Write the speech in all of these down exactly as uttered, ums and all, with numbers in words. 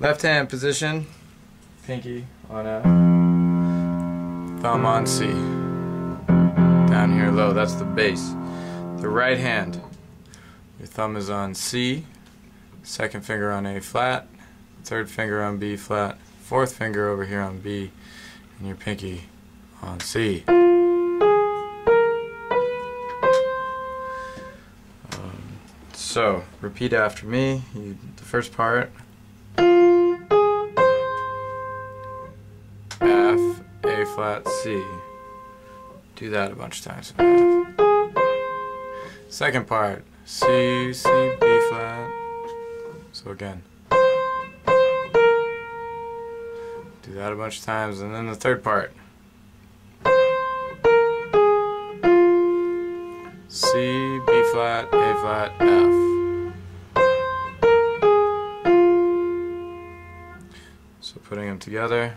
Left hand position, pinky on F, thumb on C. Down here low, that's the bass. The right hand, your thumb is on C, second finger on A flat, third finger on B flat, fourth finger over here on B, and your pinky on C. Um, so, repeat after me. You, the first part. F, A flat, C. Do that a bunch of times. Second part. C, C, B flat. So again. Do that a bunch of times. And then the third part. C, B flat, A flat, F. So putting them together.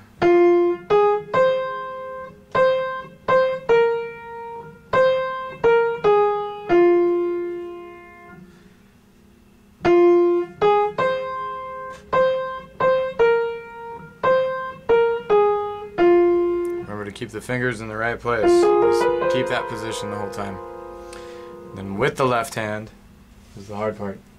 Remember to keep the fingers in the right place. Just keep that position the whole time. Then with the left hand is the hard part.